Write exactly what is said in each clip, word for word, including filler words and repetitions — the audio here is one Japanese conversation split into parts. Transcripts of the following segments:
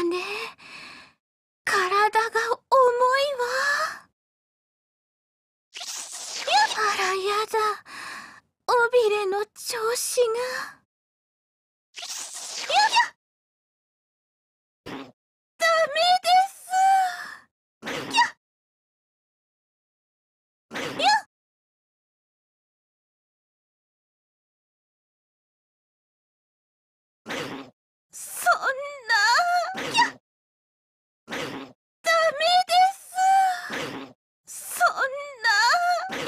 だね。体が重いわ。あらやだ。尾びれの調子が。ダメです。そんな。ダメです。そんな。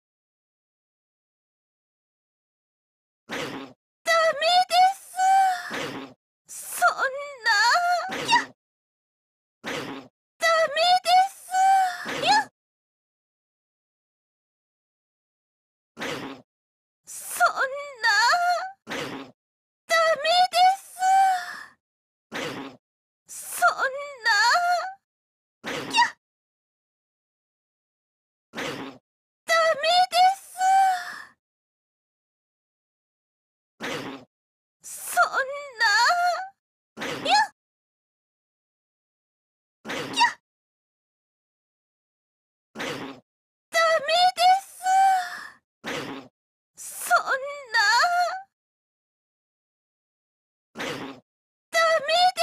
ダメです。そんな。ダメです。そんな。ダメです。そんな。ダメです。そんな。ダメです。そんな。ダメです。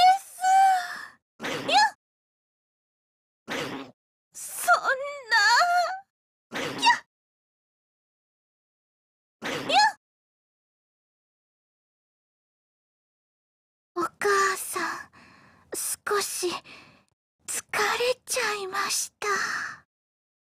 そんな。お母さん、少し疲れちゃいました。